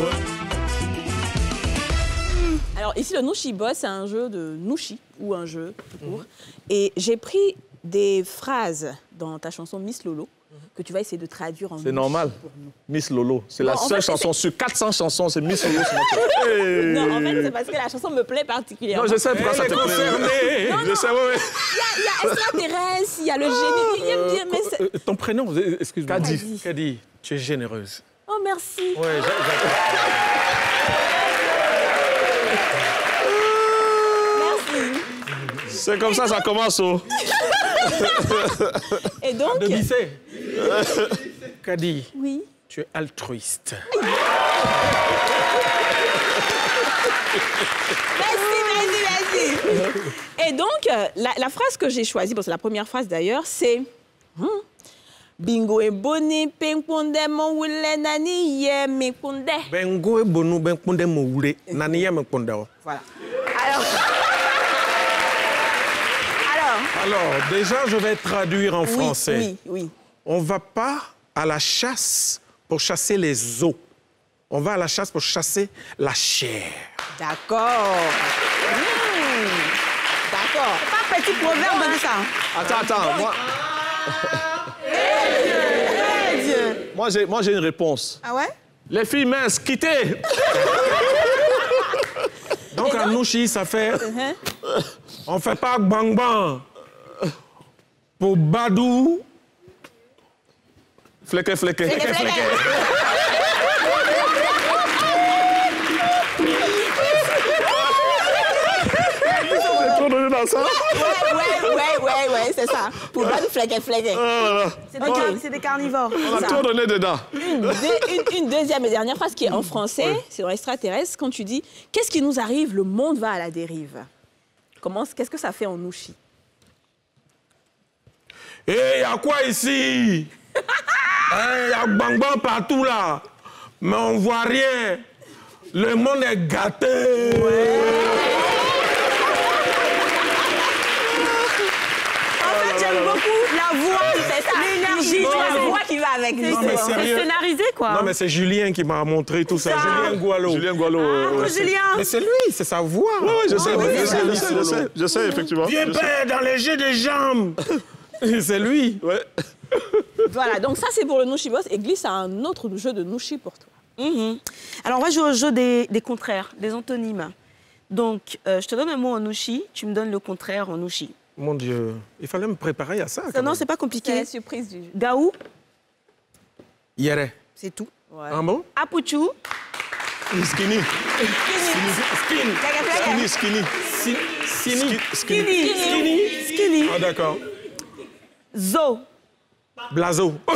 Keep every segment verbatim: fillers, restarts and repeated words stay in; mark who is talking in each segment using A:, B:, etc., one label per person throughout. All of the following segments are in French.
A: Alors ici, le Nushi Boss, c'est un jeu de Nushi, ou un jeu tout court. Mm-hmm. Et j'ai pris des phrases dans ta chanson Miss Lolo, que tu vas essayer de traduire en Nushi.
B: C'est normal. Miss Lolo, c'est la
A: non,
B: seule
A: fait,
B: chanson sur quatre cents chansons, c'est Miss Lolo.
A: Hey. Non, en fait, c'est parce que la chanson me plaît particulièrement.
B: Non, je sais pourquoi ça te plaît.
A: Non, non.
B: Je sais, oui, oui.
A: Il y a, a extraterrestre, il y a le génie, il y a bien, mais c'est...
C: Euh, ton prénom, excuse-moi.
B: Kadi.
C: Kadi, tu es généreuse.
A: Oh, merci.
C: Ouais, j'adore.
A: Merci.
B: C'est comme Et ça, donc... ça commence. Oh.
A: Et donc...
C: De Bissé. Kadi,
A: oui.
C: Tu es altruiste.
A: Merci, merci, merci. Et donc, la, la phrase que j'ai choisie, bon, c'est la première phrase d'ailleurs, c'est... Hmm, Bingo e boni penkunde mo wule nani ye me kunde.
C: Bingo e bonu penkunde mo wule nani ye me kunde.
A: Voilà. Alors... Alors...
C: Alors, déjà, je vais traduire en
A: oui,
C: français.
A: Oui, oui.
C: On ne va pas à la chasse pour chasser les os. On va à la chasse pour chasser la chair.
A: D'accord. Mmh. D'accord. Pas petit proverbe, hein, ça.
B: Attends, attends. Moi... Moi, j'ai, moi, j'ai une réponse.
A: Ah ouais?
B: Les filles minces, quittez!
C: Donc, à Nushi, ça fait... Uh-huh. On fait pas bang bang. Pour Badou...
B: Fleque, fleque.
A: Fleque, fleque.
B: Dans ça?
A: Ouais, ouais, ouais, ouais, ouais, c'est ça. Pour Badou, fleque, fleque.
B: Oh,
A: c'est okay. Des carnivores.
B: On a tout donné dedans.
A: Une, deux, une, une deuxième et dernière phrase qui est en français, oui. C'est dans Extraterrestre, quand tu dis « Qu'est-ce qui nous arrive? Le monde va à la dérive. » Comment, qu'est-ce que ça fait en Nushi?
C: Eh, hey, y a quoi ici? Il hey, y a bang bang partout là. Mais on voit rien. Le monde est gâté. Ouais.
A: J'aime beaucoup la voix, c'est ça, l'énergie, la voix qui va avec lui.
C: C'est
A: scénarisé, quoi.
C: Non, mais c'est Julien qui m'a montré tout ça. ça. Julien Goualo.
B: Julien Goualo.
A: Ah, euh, Julien.
C: Mais c'est lui, c'est sa voix.
B: Oui, oui, je sais,
C: oui,
B: je, sais, je, sais je sais, je sais, effectivement.
C: Viens père dans les jeux de jambes. C'est lui.
B: Ouais.
A: Voilà, donc ça, c'est pour le Nushi Boss. Et glisse à un autre jeu de Nushi pour toi.
D: Mm-hmm. Alors, on va jouer au jeu des, des contraires, des antonymes. Donc, euh, je te donne un mot en Nushi, tu me donnes le contraire en Nushi.
C: Mon Dieu, il fallait me préparer à ça.
D: ça non, c'est pas compliqué.
A: C'est la surprise du jeu.
D: Gaou.
C: Yere.
D: C'est tout.
C: Ouais. Un mot?
D: Apuchu.
B: Skinny.
A: Skinny.
B: Skinny. Skinny. Skinny.
C: Skinny.
D: Skinny. Skinny. Skinny.
C: Ah, d'accord.
D: Zo.
C: Blazo.
B: Oh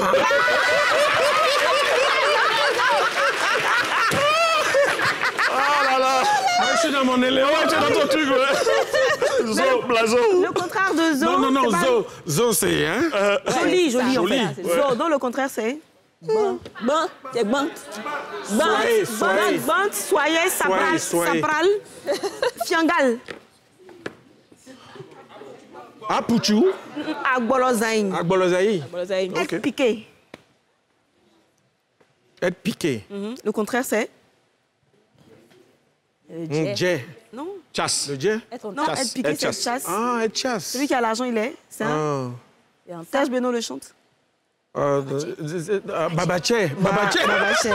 B: là là.
C: Moi, je suis dans mon élément.
B: Ouais, tu es dans ton truc, ouais. Zo, blazo.
D: Le contraire de zo.
C: Non, non, non,
D: pas...
C: zo. Zo, c'est, hein?
D: Euh, joli, joli,
C: joli.
D: En fait. Ouais. Zo, donc le contraire, c'est...
A: Bon, bon, c'est bon.
C: Soyez, soyez.
D: Bon, soyez, sapral, sapral, fiangal.
C: Apuchu.
D: Agbolozaïn.
C: Agbolozaïn.
A: Agbolozaïn.
D: Être okay. Piqué.
C: Être piqué.
D: Mm-hmm. Le contraire, c'est...
C: Le jet.
D: Non.
B: Chasse.
C: Le jet.
A: Être
D: non,
A: chasse.
D: être piqué, c'est chasse.
C: Ah, être chasse.
D: Celui qui a l'argent, il est. C'est un...
C: Ah.
D: Serge Benoît le chante.
C: Euh, euh, Babaché. Babaché.
D: Babaché.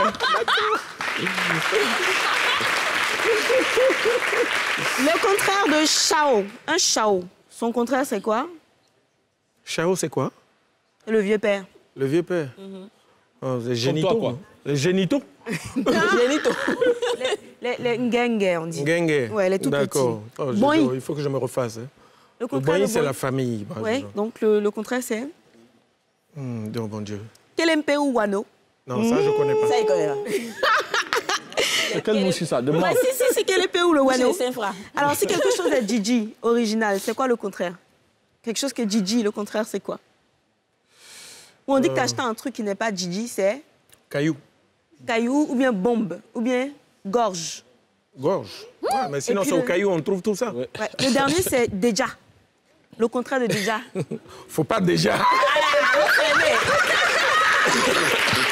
D: Le contraire de chao. Un chao. Son contraire, c'est quoi?
C: Chao, c'est quoi?
D: Le vieux père.
C: Le vieux père. Mm-hmm. Oh, les génitaux. Quoi. Les génitaux.
A: Les génitaux.
D: Les, les, les ngengue, on dit.
C: Ngengue.
D: Ouais, les tout petits.
C: D'accord. Oh, bon, il faut que je me refasse. Hein.
D: Le contraire,
C: le c'est la famille.
D: Oui, donc le, le contraire, c'est...
C: Mmh, oh, bon Dieu.
D: Kelempe ou Wano?
C: Non, mmh. ça, je ne connais pas.
A: Ça, il connaît pas.
B: C'est quel mot, ça? De
D: ouais, si, si, c'est Kelempe ou le Wano.
A: C'est un
D: Alors, si quelque chose est Gigi, original, c'est quoi le contraire? Quelque chose que Gigi, le contraire, c'est quoi? Ou on dit euh... que tu achètes un truc qui n'est pas Gigi, c'est...
C: Caillou.
D: Caillou, ou bien bombe, ou bien gorge.
C: Gorge. Mmh. Ouais, mais sinon, c'est le... au caillou, on trouve tout ça.
D: Ouais. Ouais. Le dernier, c'est déjà. Le contraire de déjà.
C: Faut pas déjà.